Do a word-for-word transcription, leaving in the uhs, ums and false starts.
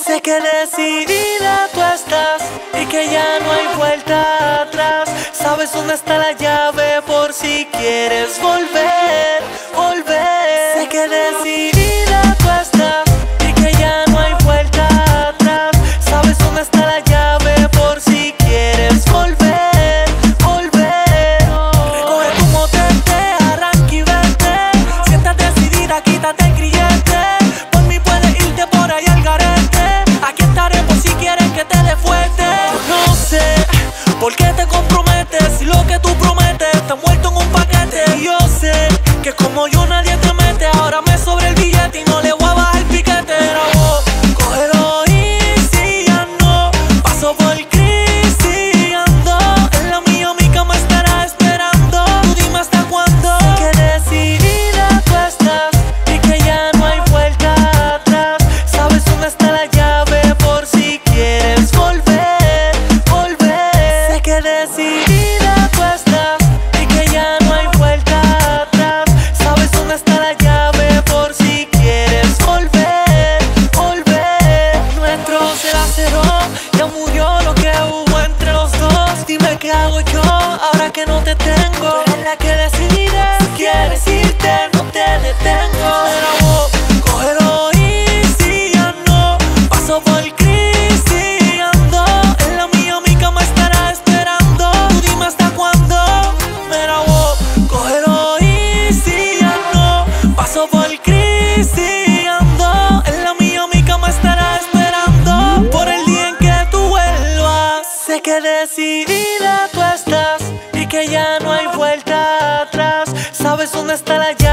Sé que decidida tú estás y que ya no hay vuelta atrás. Sabes dónde está la llave por si quieres volver, volver. Sé que decidida tú estás y que ya no hay vuelta atrás. Sabes dónde está la llave por si quieres volver, volver. Recoge tu motete, arranca y vete. Si estás decidida, quítate el grillete. Por mí puedes irte por ahí al garete. Aquí estaré por si quieres que te dé fuerte. Yo no sé por qué te comprometes si lo que tú prometes está envuelto en un paquete. Y yo sé que como yo nadie te mete. Ahora me sobra el billete y no le voy a bajar el piquete. Grabo, cógelo easy, ya no paso por crisis. Ando en la mía, mi cama estará esperando. Tú dime hasta cuándo. Sé que decidida tú estás y que ya no hay vuelta atrás. Sabes dónde está la llave por si quieres volver, volver. Sé que decidida tú estás y que ya no hay vuelta atrás. Sabes dónde está la llave por si quieres volver, volver. Nuestro se laceró, ya murió lo que hubo entre los dos. Dime qué hago yo ahora que no te tengo. Tú eres la que decide, si quieres irte no te detengo. Pero cógelo easy, ya no paso por crisis. Ando en la mía, mi cama estará esperando. Tú dime hasta cuándo. Mira, wow, cógelo easy, ya no paso por crisis. Ando en la mía, mi cama estará esperando por el día en que tú vuelvas. Sé que decidida tú estás y que ya no hay vuelta atrás. Sabes dónde está la llave